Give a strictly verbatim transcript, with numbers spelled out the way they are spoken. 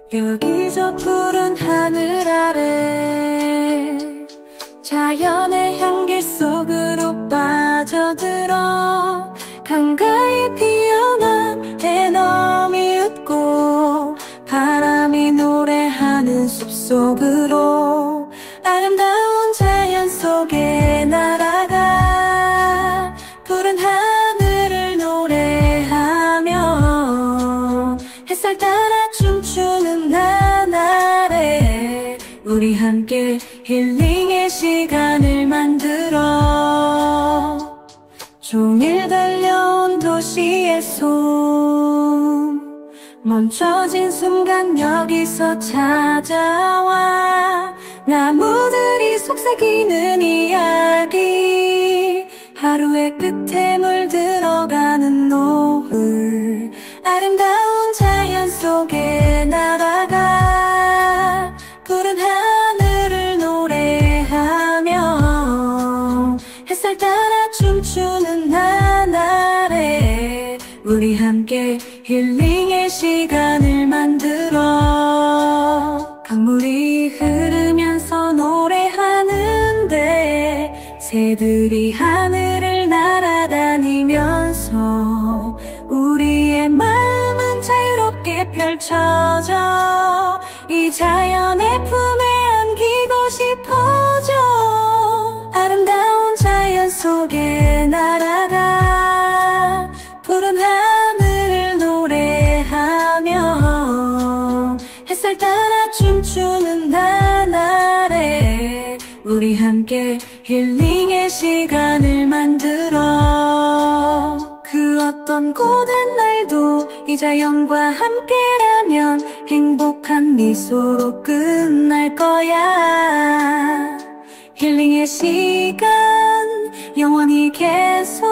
여기저 푸른 하늘 아래 자연의 향기 속으로 빠져들어 한가히 피어난 대너미 웃고 바람이 노래하는 숲속으로 아름다운 자연 속에 날아가 푸른 하늘을 노래하며 햇살 따라 춤추는 나날에 우리 함께 힐링의 시간을 만들어 종일 달려온 도시의 소음 멈춰진 순간 여기서 찾아와 나무들이 속삭이는 이야기 하루의 끝에 물들어가는 노을 아름다운 자연 속에 날아가 푸른 하늘을 노래하며 햇살 따라 춤추는 나날에 우리 함께 힐링의 시간을 만들어 강물이 흐르면서 노래하는데 새들이 하늘을 날아다니면서 우리의 마음은 자유롭게 펼쳐져 이 자연의 품에 안기고 싶어져 아름다운 자연 속에 날아가 푸른 하늘을 노래하며 햇살 따라 춤추는 나날에 우리 함께 힐링의 시간을 만들어 그 어떤 고된 날도 이 자연과 함께라면 행복한 미소로 끝날 거야 힐링의 시간 영원히 계속